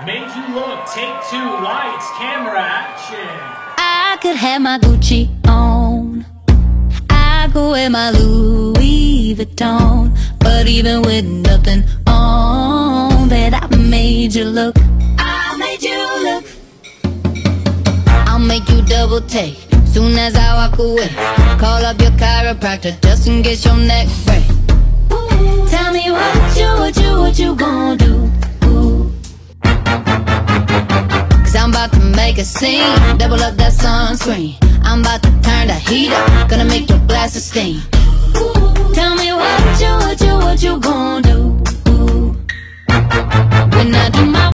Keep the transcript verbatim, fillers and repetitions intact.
Made You Look, take two, lights, camera, action. I could have my Gucci on, I could wear my Louis Vuitton, but even with nothing on, bet I made you look. I made you look. I'll make you double take soon as I walk away. Call up your chiropractor just in case your neck break. Tell me what you, what you, what you gonna do? Ooh. Cause I'm about to make a scene, double up that sunscreen. I'm about to turn the heat up, gonna make your glasses steam. Ooh. Tell me what you, what you, what you gonna do? Ooh. When I do my